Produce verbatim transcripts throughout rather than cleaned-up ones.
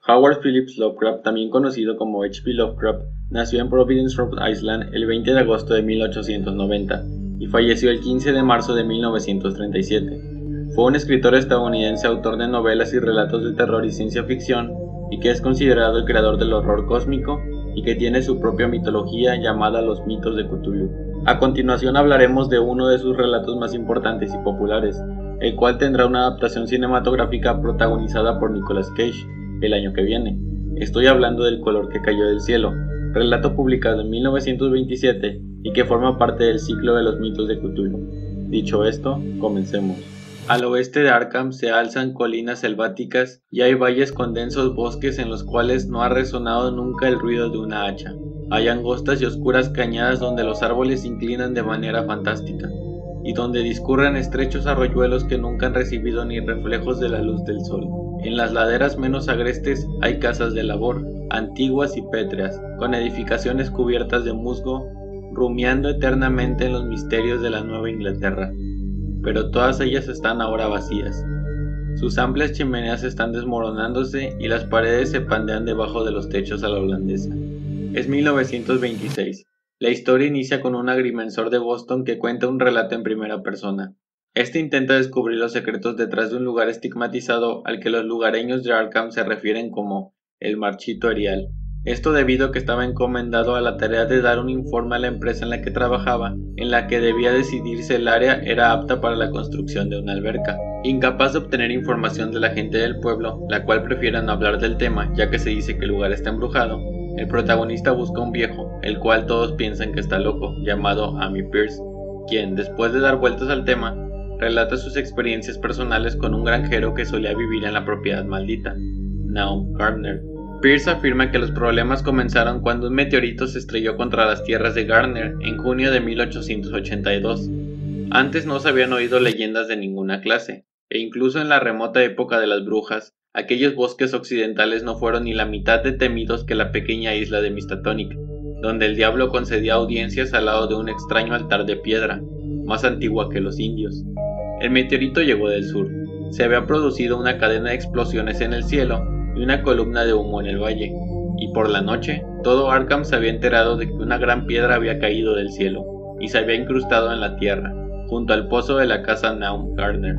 Howard Phillips Lovecraft, también conocido como H P Lovecraft, nació en Providence, Rhode Island, el veinte de agosto de mil ochocientos noventa y falleció el quince de marzo de mil novecientos treinta y siete. Fue un escritor estadounidense, autor de novelas y relatos de terror y ciencia ficción, y que es considerado el creador del horror cósmico y que tiene su propia mitología llamada Los Mitos de Cthulhu. A continuación hablaremos de uno de sus relatos más importantes y populares, el cual tendrá una adaptación cinematográfica protagonizada por Nicolas Cage el año que viene. Estoy hablando del Color que cayó del cielo, relato publicado en mil novecientos veintisiete y que forma parte del ciclo de los mitos de Cthulhu. Dicho esto, comencemos. Al oeste de Arkham se alzan colinas selváticas y hay valles con densos bosques en los cuales no ha resonado nunca el ruido de una hacha. Hay angostas y oscuras cañadas donde los árboles se inclinan de manera fantástica y donde discurren estrechos arroyuelos que nunca han recibido ni reflejos de la luz del sol. En las laderas menos agrestes hay casas de labor, antiguas y pétreas, con edificaciones cubiertas de musgo, rumiando eternamente en los misterios de la Nueva Inglaterra. Pero todas ellas están ahora vacías. Sus amplias chimeneas están desmoronándose y las paredes se pandean debajo de los techos a la holandesa. Es mil novecientos veintiséis. La historia inicia con un agrimensor de Boston que cuenta un relato en primera persona. Este intenta descubrir los secretos detrás de un lugar estigmatizado al que los lugareños de Arkham se refieren como el Marchito Erial. Esto debido a que estaba encomendado a la tarea de dar un informe a la empresa en la que trabajaba, en la que debía decidir si el área era apta para la construcción de una alberca. Incapaz de obtener información de la gente del pueblo, la cual prefiere no hablar del tema ya que se dice que el lugar está embrujado, el protagonista busca a un viejo, el cual todos piensan que está loco, llamado Amy Pierce, quien, después de dar vueltas al tema, relata sus experiencias personales con un granjero que solía vivir en la propiedad maldita, Naum Gardner. Pierce afirma que los problemas comenzaron cuando un meteorito se estrelló contra las tierras de Gardner en junio de mil ochocientos ochenta y dos. Antes no se habían oído leyendas de ninguna clase, e incluso en la remota época de las brujas, aquellos bosques occidentales no fueron ni la mitad de temidos que la pequeña isla de Miskatonic, donde el diablo concedía audiencias al lado de un extraño altar de piedra, más antigua que los indios. El meteorito llegó del sur. Se había producido una cadena de explosiones en el cielo y una columna de humo en el valle, y por la noche, todo Arkham se había enterado de que una gran piedra había caído del cielo, y se había incrustado en la tierra, junto al pozo de la casa Naum Gardner.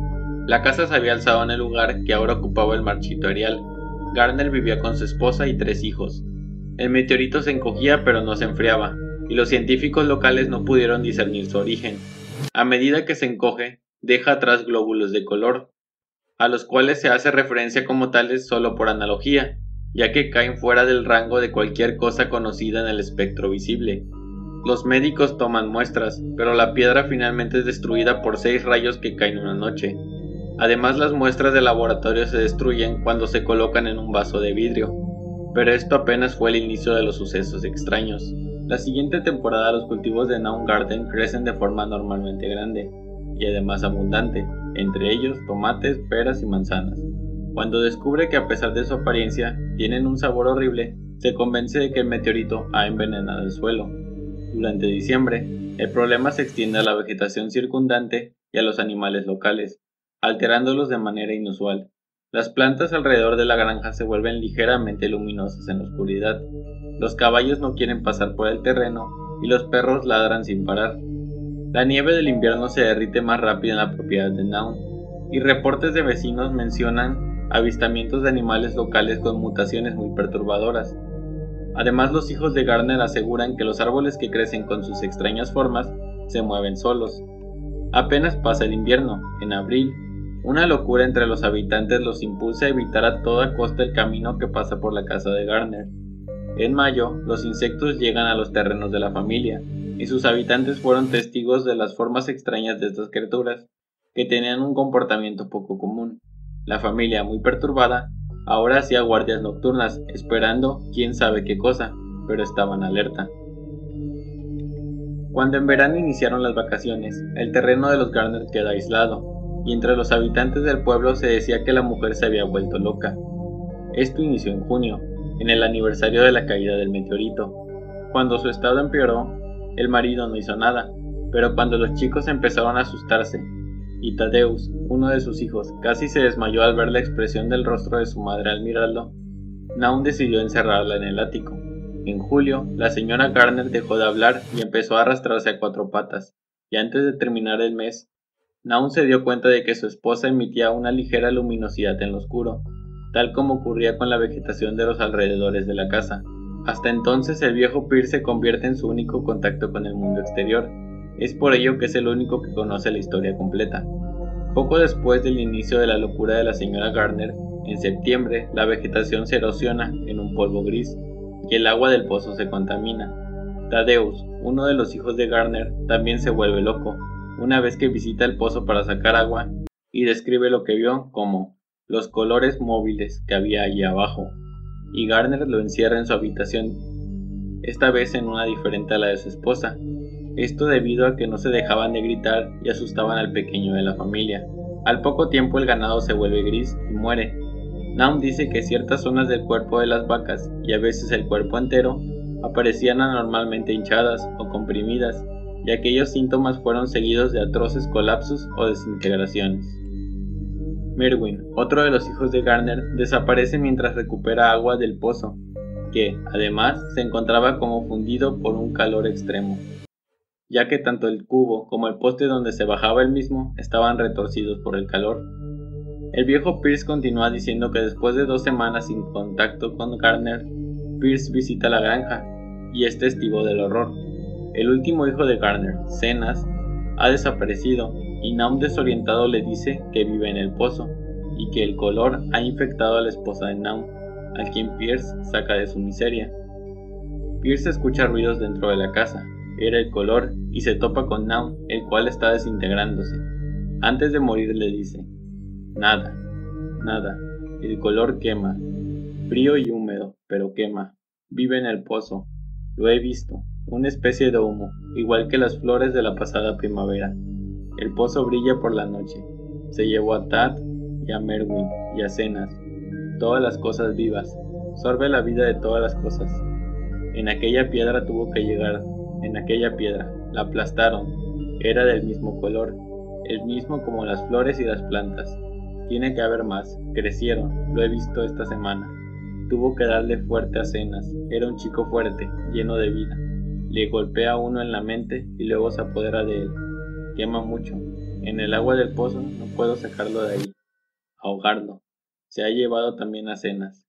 La casa se había alzado en el lugar que ahora ocupaba el Marchito Erial. Gardner vivía con su esposa y tres hijos. El meteorito se encogía pero no se enfriaba, y los científicos locales no pudieron discernir su origen. A medida que se encoge, deja atrás glóbulos de color, a los cuales se hace referencia como tales solo por analogía, ya que caen fuera del rango de cualquier cosa conocida en el espectro visible. Los médicos toman muestras, pero la piedra finalmente es destruida por seis rayos que caen una noche. Además, las muestras de laboratorio se destruyen cuando se colocan en un vaso de vidrio, pero esto apenas fue el inicio de los sucesos extraños. La siguiente temporada los cultivos de Naum Garden crecen de forma normalmente grande, y además abundante, entre ellos tomates, peras y manzanas. Cuando descubre que a pesar de su apariencia tienen un sabor horrible, se convence de que el meteorito ha envenenado el suelo. Durante diciembre, el problema se extiende a la vegetación circundante y a los animales locales, alterándolos de manera inusual. Las plantas alrededor de la granja se vuelven ligeramente luminosas en la oscuridad. Los caballos no quieren pasar por el terreno y los perros ladran sin parar. La nieve del invierno se derrite más rápido en la propiedad de Naum, y reportes de vecinos mencionan avistamientos de animales locales con mutaciones muy perturbadoras. Además, los hijos de Gardner aseguran que los árboles que crecen con sus extrañas formas se mueven solos. Apenas pasa el invierno, en abril, una locura entre los habitantes los impulsa a evitar a toda costa el camino que pasa por la casa de Gardner. En mayo, los insectos llegan a los terrenos de la familia, y sus habitantes fueron testigos de las formas extrañas de estas criaturas, que tenían un comportamiento poco común. La familia, muy perturbada, ahora hacía guardias nocturnas, esperando quién sabe qué cosa, pero estaban alerta. Cuando en verano iniciaron las vacaciones, el terreno de los Gardner queda aislado, y entre los habitantes del pueblo se decía que la mujer se había vuelto loca. Esto inició en junio, en el aniversario de la caída del meteorito. Cuando su estado empeoró, el marido no hizo nada, pero cuando los chicos empezaron a asustarse, y Thaddeus, uno de sus hijos, casi se desmayó al ver la expresión del rostro de su madre al mirarlo, Naum decidió encerrarla en el ático. En julio, la señora Garner dejó de hablar y empezó a arrastrarse a cuatro patas, y antes de terminar el mes, Naum se dio cuenta de que su esposa emitía una ligera luminosidad en lo oscuro, tal como ocurría con la vegetación de los alrededores de la casa. Hasta entonces el viejo Pierce se convierte en su único contacto con el mundo exterior. Es por ello que es el único que conoce la historia completa. Poco después del inicio de la locura de la señora Garner, en septiembre, la vegetación se erosiona en un polvo gris y el agua del pozo se contamina. Thaddeus, uno de los hijos de Garner, también se vuelve loco una vez que visita el pozo para sacar agua y describe lo que vio como los colores móviles que había allí abajo, y Garner lo encierra en su habitación, esta vez en una diferente a la de su esposa. Esto debido a que no se dejaban de gritar y asustaban al pequeño de la familia. Al poco tiempo el ganado se vuelve gris y muere. Naum dice que ciertas zonas del cuerpo de las vacas, y a veces el cuerpo entero, aparecían anormalmente hinchadas o comprimidas, y aquellos síntomas fueron seguidos de atroces colapsos o desintegraciones. Merwin, otro de los hijos de Garner, desaparece mientras recupera agua del pozo, que, además, se encontraba como fundido por un calor extremo, ya que tanto el cubo como el poste donde se bajaba el mismo estaban retorcidos por el calor. El viejo Pierce continúa diciendo que después de dos semanas sin contacto con Garner, Pierce visita la granja y es testigo del horror. El último hijo de Garner, Zenas, ha desaparecido y Naum desorientado le dice que vive en el pozo y que el color ha infectado a la esposa de Naum, a quien Pierce saca de su miseria. Pierce escucha ruidos dentro de la casa, era el color, y se topa con Naum, el cual está desintegrándose. Antes de morir le dice: nada, nada, el color quema, frío y húmedo, pero quema, vive en el pozo, lo he visto. Una especie de humo, igual que las flores de la pasada primavera. El pozo brilla por la noche. Se llevó a Thad y a Merwin y a Zenas, todas las cosas vivas. Sorbe la vida de todas las cosas. En aquella piedra tuvo que llegar, en aquella piedra. La aplastaron. Era del mismo color, el mismo como las flores y las plantas. Tiene que haber más. Crecieron, lo he visto esta semana. Tuvo que darle fuerte a Zenas. Era un chico fuerte, lleno de vida. Le golpea a uno en la mente y luego se apodera de él. Quema mucho. En el agua del pozo no puedo sacarlo de ahí. Ahogarlo. Se ha llevado también a Zenas.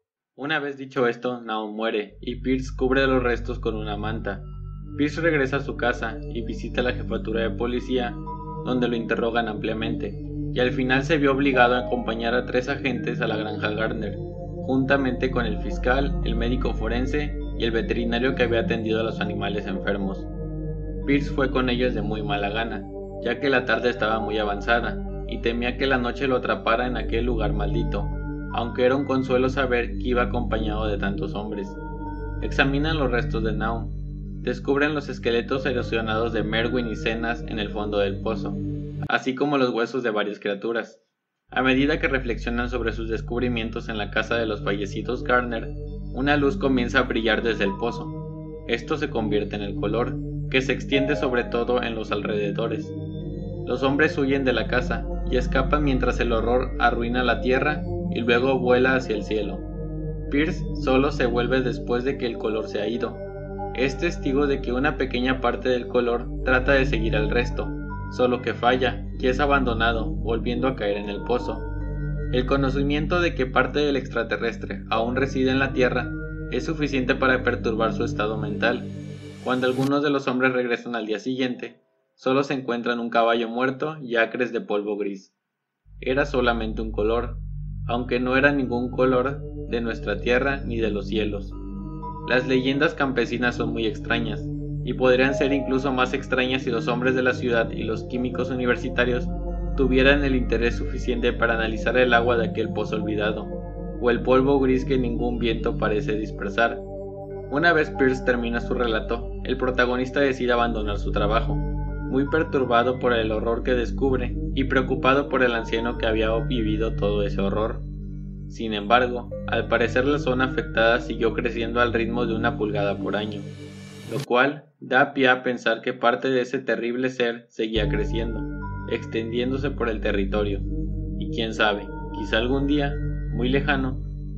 Una vez dicho esto, Naum muere y Pierce cubre los restos con una manta. Pierce regresa a su casa y visita la jefatura de policía, donde lo interrogan ampliamente, y al final se vio obligado a acompañar a tres agentes a la granja Garner, juntamente con el fiscal, el médico forense y el veterinario que había atendido a los animales enfermos. Pierce fue con ellos de muy mala gana, ya que la tarde estaba muy avanzada y temía que la noche lo atrapara en aquel lugar maldito, aunque era un consuelo saber que iba acompañado de tantos hombres. Examinan los restos de Naum, descubren los esqueletos erosionados de Merwin y Zenas en el fondo del pozo, así como los huesos de varias criaturas. A medida que reflexionan sobre sus descubrimientos en la casa de los fallecidos Garner, una luz comienza a brillar desde el pozo. Esto se convierte en el color, que se extiende sobre todo en los alrededores. Los hombres huyen de la casa y escapan mientras el horror arruina la tierra y luego vuela hacia el cielo. Pierce solo se vuelve después de que el color se ha ido. Es testigo de que una pequeña parte del color trata de seguir al resto, solo que falla y es abandonado, volviendo a caer en el pozo. El conocimiento de que parte del extraterrestre aún reside en la Tierra es suficiente para perturbar su estado mental. Cuando algunos de los hombres regresan al día siguiente, solo se encuentran un caballo muerto y acres de polvo gris. Era solamente un color, aunque no era ningún color de nuestra tierra ni de los cielos. Las leyendas campesinas son muy extrañas, y podrían ser incluso más extrañas si los hombres de la ciudad y los químicos universitarios tuvieran el interés suficiente para analizar el agua de aquel pozo olvidado, o el polvo gris que ningún viento parece dispersar. Una vez Pierce termina su relato, el protagonista decide abandonar su trabajo, muy perturbado por el horror que descubre y preocupado por el anciano que había vivido todo ese horror. Sin embargo, al parecer la zona afectada siguió creciendo al ritmo de una pulgada por año, lo cual da pie a pensar que parte de ese terrible ser seguía creciendo, extendiéndose por el territorio, y quién sabe, quizá algún día, muy lejano,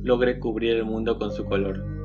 logre cubrir el mundo con su color.